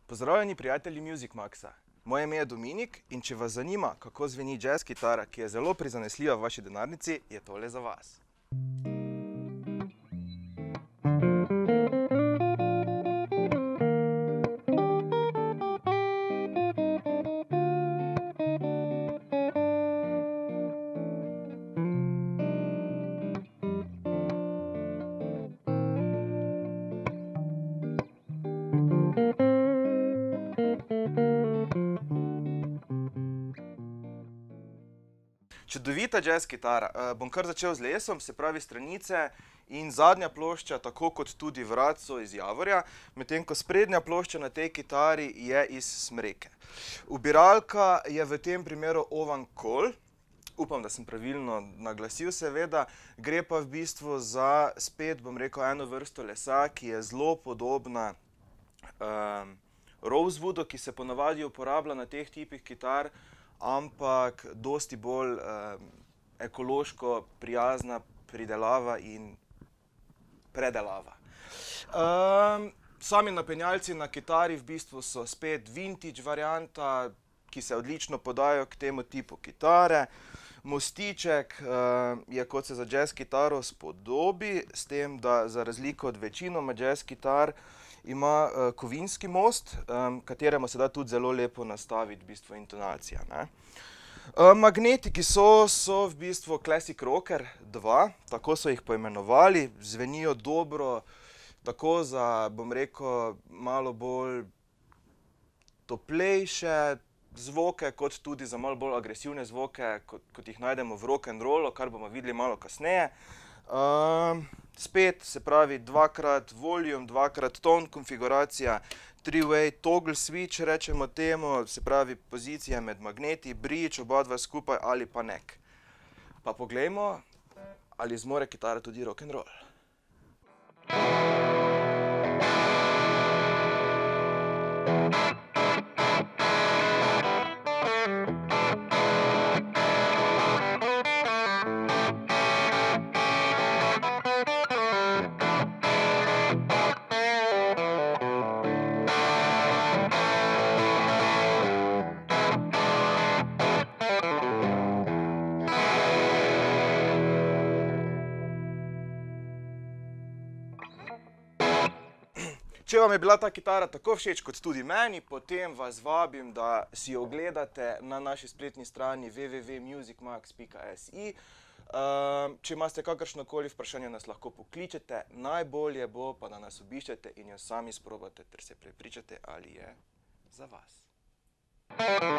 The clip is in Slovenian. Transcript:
Pozdravljeni prijatelji Music Maxa. Moje ime je Dominik in če vas zanima, kako zveni jazz kitara, ki je zelo prizanesljiva v vaši denarnici, je tole za vas. Čudovita jazz kitara. Bom kar začel z lesom, se pravi stranice in zadnja plošča, tako kot tudi vrat, so iz javorja, medtem ko sprednja plošča na tej kitari je iz smreke. Ubiralka je v tem primeru Ovan Kol. Upam, da sem pravilno naglasil, seveda. Gre pa v bistvu za, spet bom rekel, eno vrsto lesa, ki je zelo podobna Rosewoodu, ki se ponavadi uporablja na teh tipih kitar, ampak dosti bolj ekološko prijazna pridelava in predelava. Sami napenjalci na kitari v bistvu so spet vintage varianta, ki se odlično podajo k temu tipu kitare. Mostiček je, kot se za jazz kitaro spodobi, s tem, da za razliko od večinoma jazz kitar ima kovinski most, kateremu se da tudi zelo lepo nastaviti v bistvu intonacija. Magnetiki so v bistvu Classic Rocker 2, tako so jih poimenovali, zvenijo dobro tako za, bom rekel, malo bolj toplejše zvoke, kot tudi za malo bolj agresivne zvoke, kot jih najdemo v rock'n'rollu, kar bomo videli malo kasneje. Spet, se pravi, dvakrat volume, dvakrat tone konfiguracija, three-way toggle switch, rečemo temu, se pravi pozicija med magneti, bridge, oba dva skupaj ali pa neck. Pa poglejmo, ali zmore kitara tudi rock'n'roll. Če vam je bila ta kitara tako všeč kot tudi meni, potem vas vabim, da si jo ogledate na naši spletni strani www.musicmax.si. Če imate kakršnokoli vprašanje, nas lahko pokličete, najbolje bo pa, da nas obiščete in jo sami sprobate ter se prepričate, ali je za vas.